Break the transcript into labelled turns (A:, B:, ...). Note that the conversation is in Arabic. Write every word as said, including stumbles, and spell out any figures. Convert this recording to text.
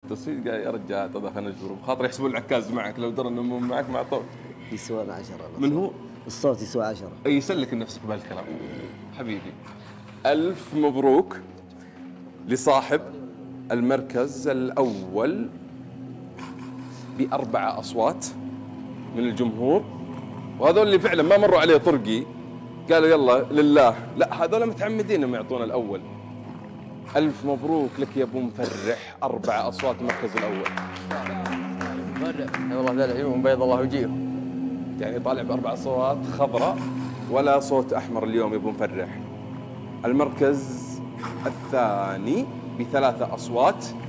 A: التصفيق قال يا رجال ترى خلينا نجبر بخاطر يحسبون العكاز معك لو درى انه مو معك ما اعطوك.
B: يسوى عشرة.
A: من هو؟
B: الصوت يسوى عشرة.
A: اي يسلك نفسك بهالكلام حبيبي. ألف مبروك لصاحب المركز الأول بأربع أصوات من الجمهور، وهذول اللي فعلا ما مروا عليه طرقي قالوا يلا لله، لا هذول متعمدين انهم يعطونا الأول. ألف مبروك لك يا أبو مفرح، أربع أصوات المركز الأول.
C: مفرح والله ذا العيون بيض الله وجيههم.
A: يعني طالع بأربع أصوات خضراء ولا صوت أحمر اليوم يا أبو مفرح. المركز الثاني بثلاثة أصوات